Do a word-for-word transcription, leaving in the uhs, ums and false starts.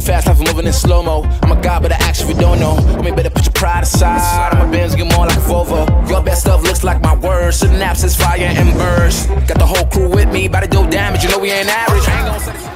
fast life, I'm moving in slow-mo. I'm a god, but I actually don't know. Homie, better put your pride aside. My Benz get more like a Volvo. Your best stuff looks like my words. Synapses, fire and burst. Got the whole crew with me, about to do damage, you know we ain't average.